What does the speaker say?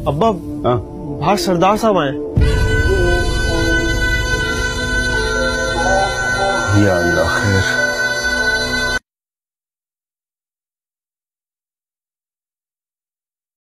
अब्बा हाँ? बाहर सरदार साहब आए। या अल्लाह खैर।